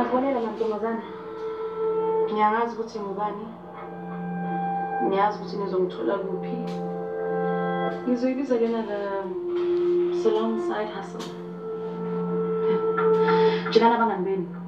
Ngiyakubonela mantombazana. Ngiyangazi ukuthi ngubani. Ngiyazi ukuthi nizongithola kuphi. Ngizoyibiza lena the salon side hustle. Jilana bangani beni.